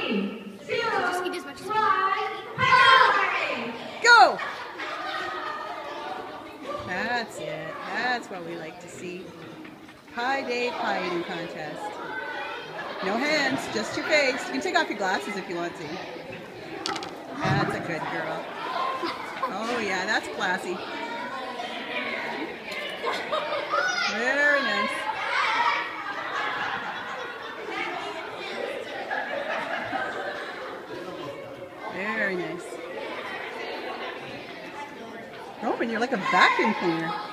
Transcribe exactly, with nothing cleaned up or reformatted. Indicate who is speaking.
Speaker 1: Three, two,
Speaker 2: Just eat as much as you
Speaker 1: one,
Speaker 3: Go! That's it. That's what we like to see. Pie Day pie eating contest. No hands, just your face. You can take off your glasses if you want to. That's a good girl. Oh yeah, that's classy. Very nice. Very nice. Oh, and you're like a vacuum cleaner.